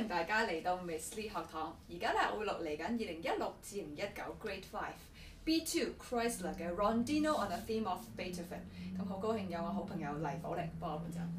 大家嚟到 Miss Lee 學堂。而家咧，我會錄嚟緊2016至2019 Grade 5 B2 Chrysler 嘅 Rondino on a Theme of Beethoven。咁好高興有我好朋友黎寶玲幫我伴奏。